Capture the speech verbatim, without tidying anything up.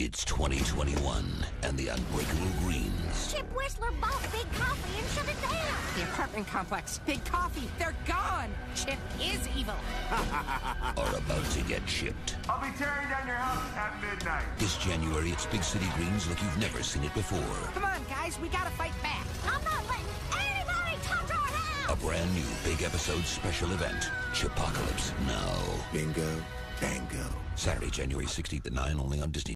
It's twenty twenty-one, and the Unbreakable Greens Chip Whistler bought Big Coffee and shut it down. The apartment complex, Big Coffee, they're gone. Chip is evil. are about to get chipped. I'll be tearing down your house at midnight. This January, it's Big City Greens like you've never seen it before. Come on, guys, we gotta fight back. I'm not letting anybody touch our house. A brand new big episode special event, Chipacolypse now. Bingo, bango. Saturday, January sixteenth at nine, only on Disney.